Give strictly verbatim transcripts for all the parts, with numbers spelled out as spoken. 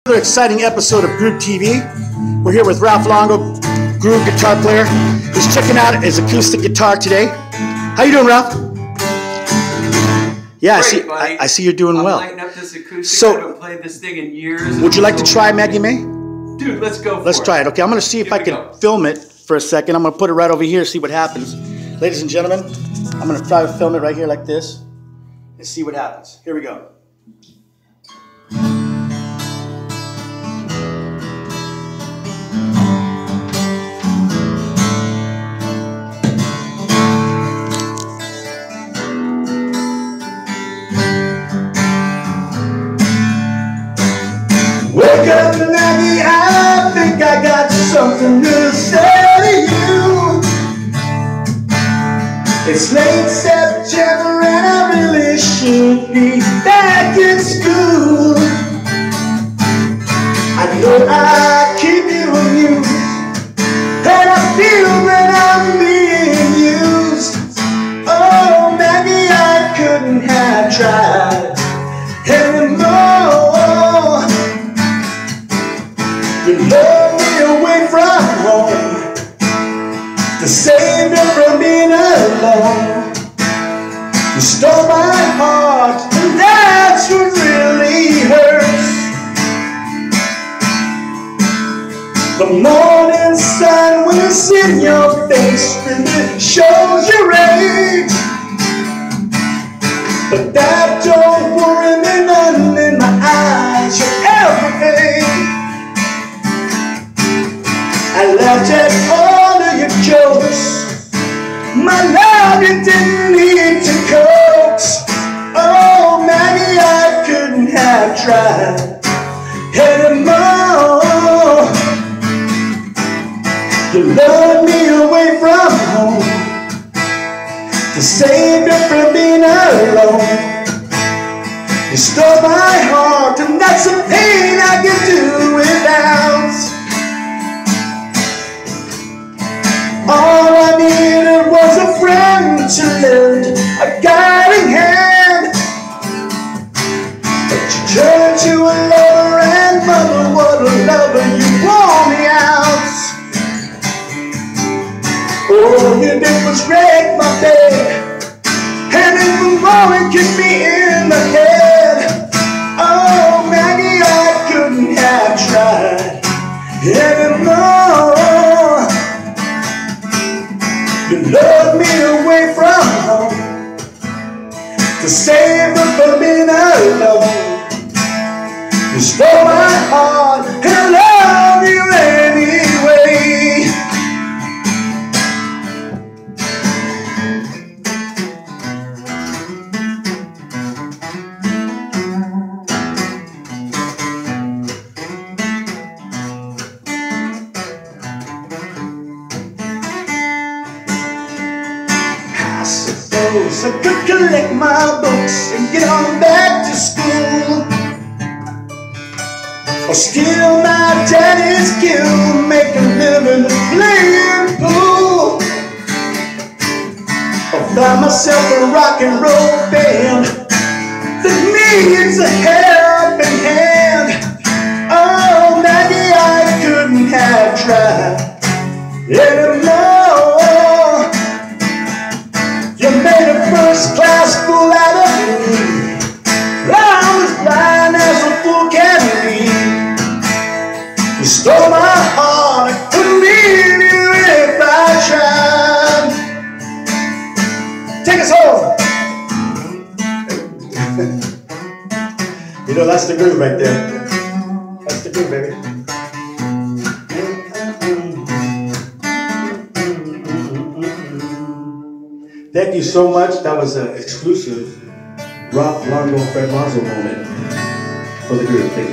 Another exciting episode of Groove T V. We're here with Ralph Longo, Groove guitar player. He's checking out his acoustic guitar today. How you doing, Ralph? Yeah, I see. I, I see you're doing I'm well. lighting up this acoustic. So, I haven't played this thing in years. Would you like to try Maggie May? Dude, let's go. For let's it. try it. Okay, I'm going to see if Here I can go. film it for a second. I'm going to put it right over here, see what happens. Ladies and gentlemen, I'm going to try to film it right here like this and see what happens. Here we go. Wake up, Maggie, I think I got something to say to you. It's late September and I really should be back in school. I know I keep you amused, and I feel that I'm being used. Oh, Maggie, I couldn't have tried anymore. You lured me away from home to save me from being alone. You stole my heart, and that's what really hurts. The morning sun, when it's in your face, really shows your age. But that don't worry me none in my eyes. You're everything. I laughed at all of your jokes. My love, you didn't need to coax. Oh, Maggie, I couldn't have tried anymore. You lured me away from home to save me from being alone. You stole my heart, and that's a pain I can do without. All I needed was a friend to lend a guiding hand. But you turned to a lover, and mother, what a lover, you wore me out. All you did was wreck my bed, and in the morning kicked me in the head. Oh, Maggie, I couldn't have tried anymore. You lured me away from home to save me from being alone. You stole my heart, and I love you anyway. I could collect my books and get on back to school, or steal my daddy's kill, make a living playing pool, or find myself a rock and roll band that needs a helping hand. Oh, Maggie, I couldn't have tried anymore. You made a first-class fool out of me. I was blind as a fool can be. You stole my heart, I couldn't leave you if I tried. Take us home. You know, that's the groove right there. That's the groove, baby. Thank you so much. That was an exclusive Ralph Longo Fred Mazel moment for the group. Thank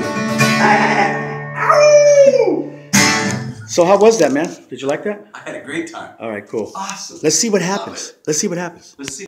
you. So how was that, man? Did you like that? I had a great time. All right, cool. Awesome. Let's see what happens. Let's see what happens. Let's see.